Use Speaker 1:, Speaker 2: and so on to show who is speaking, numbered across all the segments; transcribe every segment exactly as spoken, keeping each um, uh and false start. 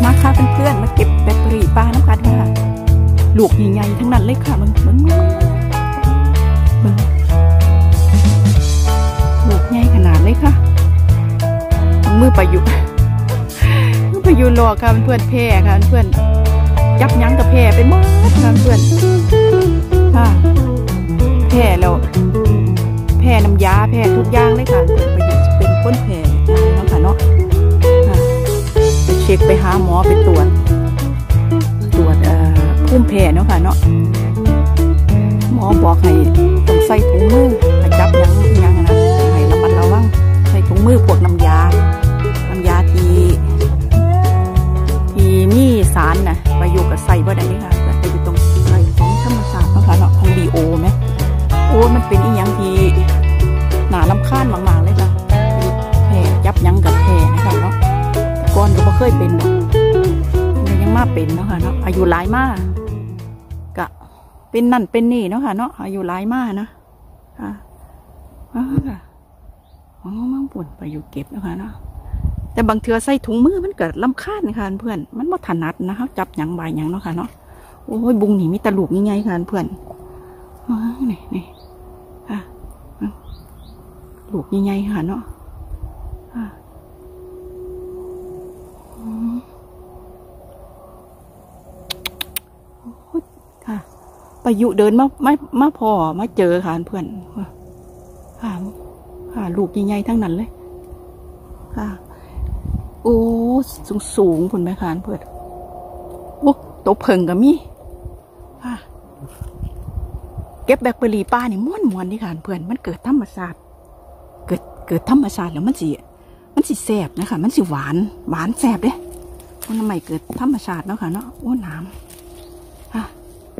Speaker 1: มาค่ะเพื่อนๆมาเก็บแบล็คเบอร์รี่ป้าน้ำกันค่ะลูกใหญ่ๆทั้งนั้นเลยค่ะมึงมึงมึงลูกใหญ่ขนาดเลยค่ะมือประยุกต์มือประยุกต์รอค่ะเพื่อนแพร่ค่ะเพื่อนยับยั้งกับแพร่ไปหมดค่ะเพื่อนค่ะแพร่แล้วแพร่น้ำยาแพร่ทุกอย่างเลยค่ะประยุกต์เป็นก้นแพร่เนาะค่ะเนาะไปเช็คไปหาหมอไปตรวจตรวจภูมิแพ้เนาะค่ะเนาะหมอบอกให้ต้องใส่ถุงมือให้จับยังยังนะให้ระมัดระวังใส่ถุงมือพวกน้ำยาน้ำยาที่ที่มีสารนะประโยชน์กับใส่บ่ได้นี่ค่ะแต่ไปอยู่ตรงใส่ของธรรมชาติเนาะค่ะเนาะของบีโอไหมโอ้มันเป็นอีหยังที่หนาลำคาญมากๆเลยค่ะแพ้จับยังกับแพ้นะคะเนาะก่อนก็ไม่เคยเป็นหรอกยังมาเป็นเนาะค่ะเนาะอายุหลายมากกะเป็นนั่นเป็นนี่เนาะค่ะเนาะอายุหลายมากนะค่ะอ๋อค่ะอ๋อมั่งปุ่นไปอยู่เก็บเนาะค่ะเนาะแต่บางเทือใส่ถุงมือมันเกิดลำคาญค่ะเพื่อนมันไม่ถนัดนะคะจับหยังใบหยังเนาะค่ะเนาะโอ้ยบุงนี่มีตะลุกยังไงค่ะเพื่อนอ๋อนี่นี่ค่ะลูกยังไงค่ะเนาะค่ะค่ะไปอยู่เดินมาไม่มาพอมาเจอค่ะเพื่อนค่ะค่ะลูกใหญ่ๆทั้งนั้นเลยค่ะโอ้สูงสูงคุณแม่ค่ะเพื่อนโอ้โตเพิงกับมี่ค่ะเก็บแบล็คเบอร์รี่ป้านี่ม้วนม้วนที่ค่ะเพื่อนมันเกิดธรรมชาติเกิดเกิดธรรมชาติแล้วมันสิมันสิแสบนะคะมันสิหวานหวานแสบเด้มันทำไมเกิดธรรมชาติเนาะค่ะเนาะโอ้น้ำค่ะ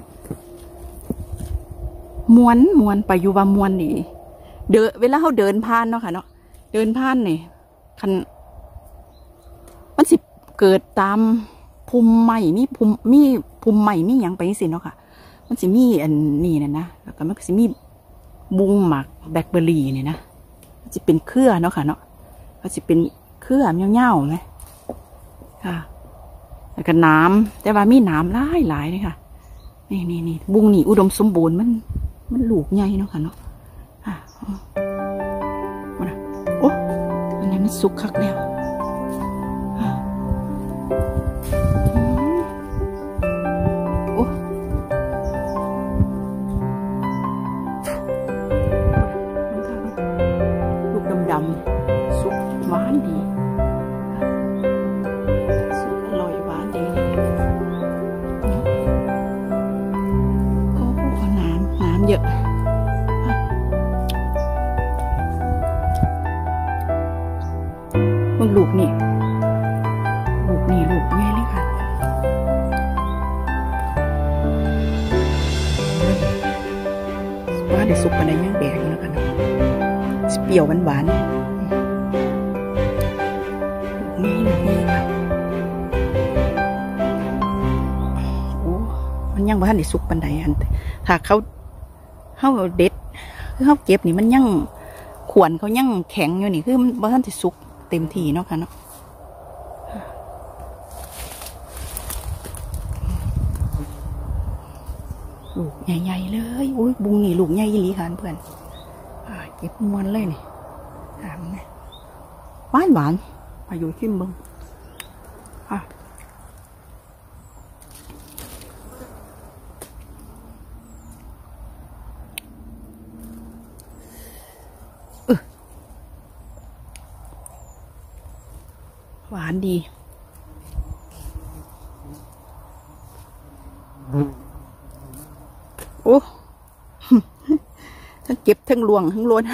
Speaker 1: มวนมวนไปอยู่ว่ามวนนี่เดินเวลาเขาเดินผ่านเนาะค่ะเนาะเดินผ่านนี่คันมันสิเกิดตามภูมิใหม่มีภูมิมีภูมิใหม่มีอย่างไปสิเนาะค่ะมันสิมีอันนี้นะนะแล้วก็มันสิมีบุงหมักแบล็คเบอร์รี่เนี่ยนะมันจะเป็นเครือเนาะค่ะเนาะมันจะเป็นเครือเงี้ยวๆไหมค่ะแล้วก็น้ำแต่ว่ามีน้ำหลายหลายเลยค่ะนี่นี่นี่บุงนี่อุดมสมบูรณ์มันมันลูกใหญ่เนาะค่ะเนาะค่ะโอ้อันนี้มันสุกคักแล้วโอ้ลูกดำๆสุกหวานดีสุกอร่อยหวานดีโอ้น้ำน้ำเยอะมึงลูกนี่ลูกนี่ลูกง่ายเลยค่ะว่าเดี๋ยวสุกกันได้ยังแบกแล้วกันเปรี้ยวหวานๆนี่นี่ค่ะโอ้มันยังว่าทันได้สุกปันใดอันถ้าเขาเขาเด็ดคือเขาเก็บนี่มันยังขวนเขายังแข็งอยู่นี่คือมันว่าทันได้สุกเต็มที่เนาะค่ะเนาะลูกใหญ่ๆเลยอุ้ยบุงนี่ลูกใหญ่ยี่หลีค่ะเพื่อนเก็บมวนเลยนี่ถามไงหวานหวานมาอยู่ชิมบึงอ่ะหวานดีโอ้ทั้งเก็บทั้งลวงทั้งล้วน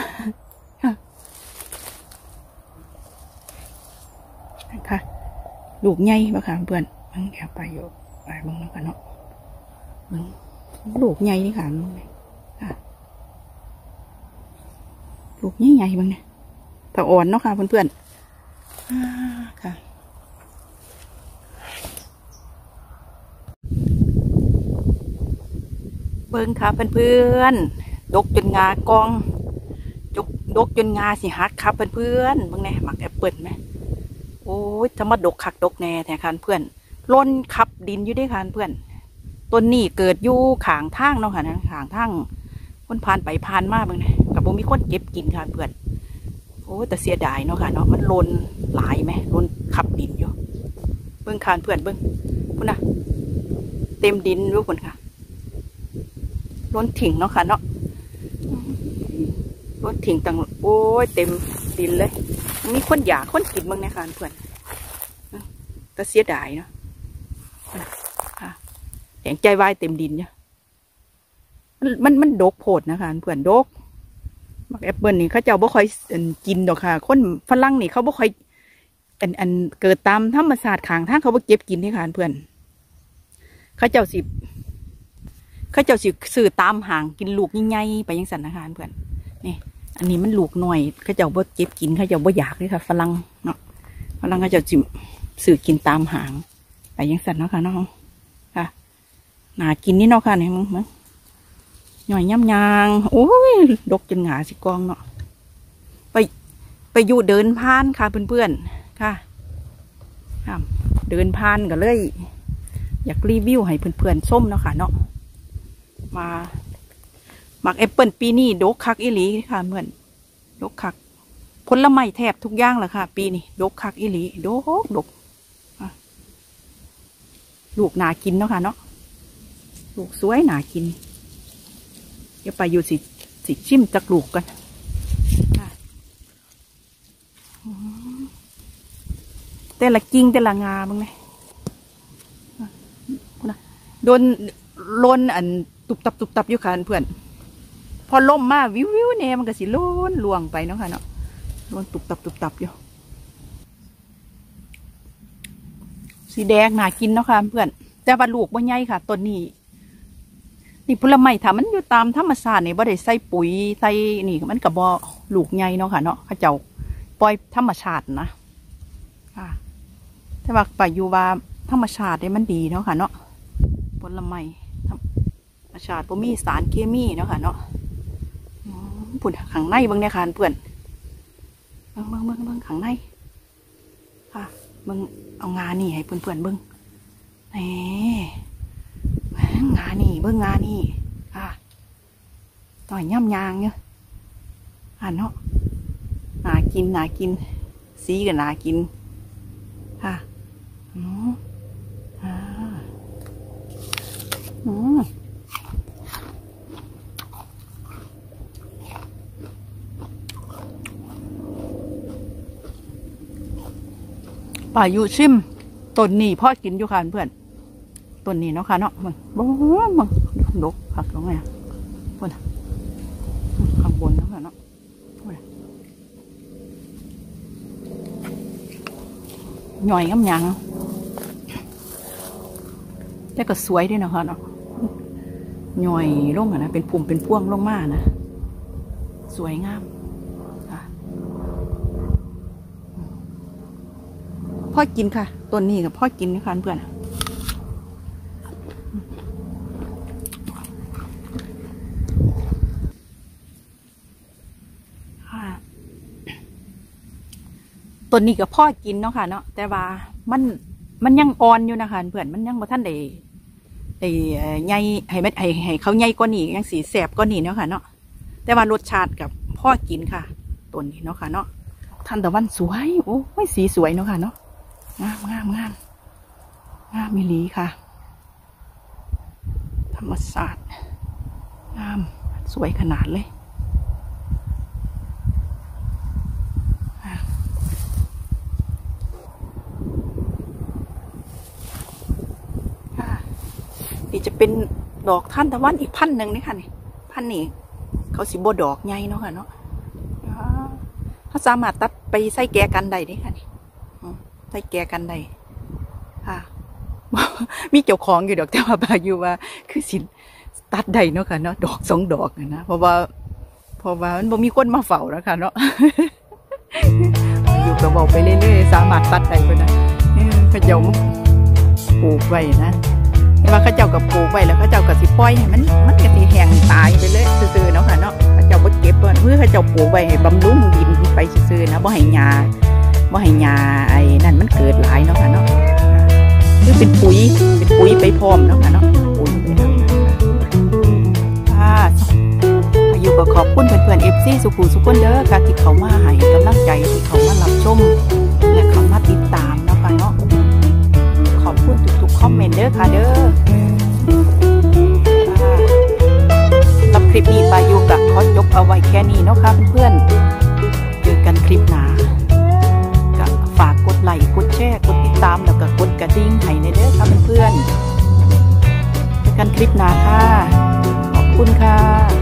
Speaker 1: ค่ะลูกใหญ่ป่ะค่ะเพื่อนมันแอบไปอยู่ไปบ้างแล้วกันเนาะมันลูกใหญ่นี่ค่ะค่ะลูกใหญ่ๆบ้างเนี่ยแต่อ่อนเนาะค่ะเพื่อนๆค่ะเบิ้งค่ะเพื่อนๆดกจนงากองดกดกจนงาสิฮักค่ะเพื่อนๆเบิ้งเนี่ยหมักแอปเปิลไหมโอ้ยถ้ามาดกคักดกแน่แท้ค่ะเพื่อนล้นขับดินอยู่ได้ค่ะเพื่อนต้นนี้เกิดอยู่ข้างทางเนาะค่ะนะข้างทางคนผ่านไปผ่านมาบางเนี่ยกับผมมีคนเก็บกินค่ะเพื่อนโอ้แต่เสียดายเนาะค่ะเนาะมันล้นหลายไหมล้นขับดินอยู่เบิ้งคานเพื่อนเบิ้งพุ่นนะเต็มดินรู้คนค่ะล้นถิ่งเนาะค่ะเนาะล้นถิ่งต่างโอ้ยเต็มดินเลยมีคนอยากคนกินบ้างนะคะเพื่อนแต่เสียดายเนาะแข็งใจวายเต็มดินเนี่ยมันมันดกโผดนะคะเพื่อนดกมักแอปเปิลนี่เขาเจ้าบ่ค่อยกินดอกค่ะคนฝรั่งนี่เขาบ่ค่อยอันอันเกิดตามธรรมชาติข้างทางเขาบ่เก็บกินนี่ค่ะเพื่อนเขาเจ้าสิเขาเจ้าสิซื้อตามห่างกินลูกใหญ่ๆไปยังสันนะคะเพื่อนนี่อันนี้มันลูกหน่อยเขาเจ้าบ่เก็บกินเขาเจ้าบ่อยากเลยค่ะฝรั่งเนาะฝรั่งเขาเจ้าสิซื้อกินตามห่างไปยังสันเนาะค่ะเนาะค่ะหนากินนี่เนาะค่ะนี่มึงมึงหน่อยย่ำยางโอ้ยดกจนหงาสิกองเนาะไปไปอยู่เดินผ่านค่ะเพื่อนๆค่ะเดินผ่านกันเลยอยากรีวิวให้เพื่อนๆส้มเนาะค่ะเนาะมาหมักแอปเปิลปีนี้ดกคักอีหลีค่ะเพื่อนดกคักผลไม้แทบทุกอย่างแหละค่ะปีนี้ดกคักอีหลีดกดกลูกหนากินเนาะค่ะเนาะลูกสวยหนากินเดี๋ยวไปอยู่สิสิชิมจักลูกกันแต่ละกิ่งแต่ละงาบ้างไหมโดนโลนอันตุบตับตุบตับอยู่ค่ะเพื่อนพอล่มมาวิววิวเนี่ยมันก็สิโลนลวงไปเนาะค่ะเนาะโลนตุบตับตุบตับอยู่สีแดงหนากินเนาะค่ะเพื่อนแต่ว่าลูกบ่ใหญ่ค่ะต้นนี้นี่ผลไม้ถ้ามันอยู่ตามธรรมชาตินี่บ่ได้ใส่ปุ๋ยใส่นี่มันกับบ่ลูกใหญ่เนาะค่ะเนาะเขาเจ้าปล่อยธรรมชาตินะค่ะแต่ว่าไปอยู่ว่าธรรมชาติเนี่ยมันดีเนาะค่ะเนาะผลไม้ธรรมชาติบ่มีสารเคมีเนาะค่ะเนาะผุดข้างในเบิ่งเนี่ยค่ะเพื่อนเบิ่งเบิ่งเบิ่งเบิ่งข้างในค่ะเบิ่งเอางานี่ให้เพื่อนๆเบิ่งนี่งานี่เบิ่งงานี่ค่ะต่อยย่ำยางเนี่ยอ่านเนาะน่ากินน่ากินสีก็น่ากินค่ะอืมอ่าอืมป่าอยู่ชิมต้นนี้พ่อกินอยู่ค่ะเพื่อนต้นนี้เนาะค่ะเนาะมันบ้งมันดกผักตรงไหนเพื่อนข้างบนเนาะค่ะเนาะหน่อยงามยังแต่ก็สวยด้วยนะคะเนาะหน่อยลงอะนะเป็นปุ่มเป็นพ่วงลงมานะสวยงามพ่อกินค่ะต้นนี้กับพ่อกินนะคะเพื่อนต้นนี้กับพ่อกินเนาะค่ะเนาะแต่ว่ามันมันยังอ่อนอยู่นะคะเพื่อนมันยังบ่ท่านได้ได้ใหญ่ให้ให้ให้เขาใหญ่กว่านี้ยังสีแสบกว่านี้เนาะค่ะเนาะแต่ว่ารสชาติกับพ่อกินค่ะต้นนี้เนาะค่ะเนาะทันตะวันสวยโอ้ยสีสวยเนาะค่ะเนาะงามงามงามงามมิลีค่ะธรรมศาสตร์งามสวยขนาดเลยนี่จะเป็นดอกท่านตะวันอีกพันหนึ่งนี่ค่ะนี่พันนี่เขาสิบดอกใหญ่เนาะค่ะเนาะเขาสามารถตัดไปใส่แกกันได้นี่ค่ะนี่ใส่แกกันได้ค่ะมีเกี่ยวของอยู่ดอกแต่ว่าบาอยู่ว่าคือสิตัดได้เนาะค่ะเนาะดอกสองดอกนะเพราะว่าเพราะว่ามันบ่มีคนมาเฝ้าแล้วค่ะเนาะอยู่กระบอกไปเรื่อยๆสามารถตัดได้ก็ได้เขาเจ้าปลูกไว้นะว่าเขาเจ้ากับปลูกไว้แล้วเขาเจ้ากับสิปล่อยให้มันมันก็สิแห้งตายไปเลยซื่อๆเนาะค่ะเนาะเขาเจ้าบ่เก็บเพื่อนเพื่อเขาเจ้าปลูกไว้ให้บำรุงดินไปซื่อๆนะบ่ให้หญ้าบ่ให้หญ้าไอ้นั่นมันเกิดหลายเนาะค่ะเนาะคือเป็นปุ๋ยเป็นปุ๋ยไปพร้อมเนาะค่ะเนาะปุ๋ยไปทำค่ะอายุก็ขอบคุณเพื่อนๆ เอฟ ซี สุขุสุขคนเด้อค่ะที่เขามาให้กำลังใจที่เขามารับชมและเขามาติดตามเนาะค่ะเนาะขอบคุณทุกๆคอมเมนต์เด้อค่ะเด้อรับคลิปนี้ปายุกับขอยกเอาไว้แค่นี้เนาะค่ะเพื่อนๆเจอกันคลิปหน้าก็ฝากกดไลค์กดแชร์กดติดตามแล้วก็กดกระดิ่งให้ในเด้อค่ะเพื่อนๆเจอกันคลิปหน้าค่ะขอบคุณค่ะ